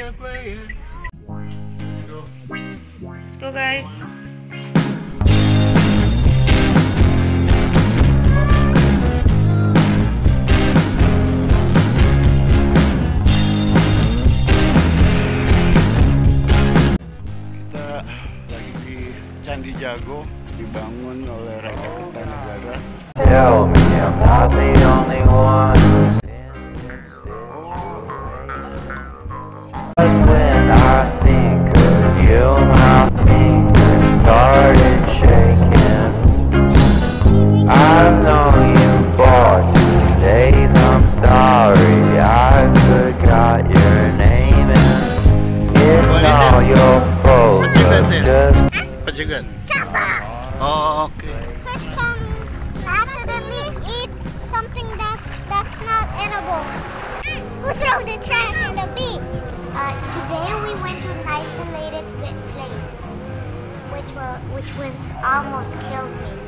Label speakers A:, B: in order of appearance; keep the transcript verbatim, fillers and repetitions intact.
A: Let's go guys.
B: Kita lagi di Candi Jago, dibangun oleh Raja Kertanegara.
C: Tell me I'm not the only one who's in this situation. Just when I think of you, my fingers started shaking. I've known you for two days, I'm sorry I forgot your name and it's all your fault, but just...
B: What you got? Oh, okay.
D: Fish can accidentally eat something that's that's not edible. Who threw the trash in the beach? Uh, today we went to an isolated place, which was which was almost killed me.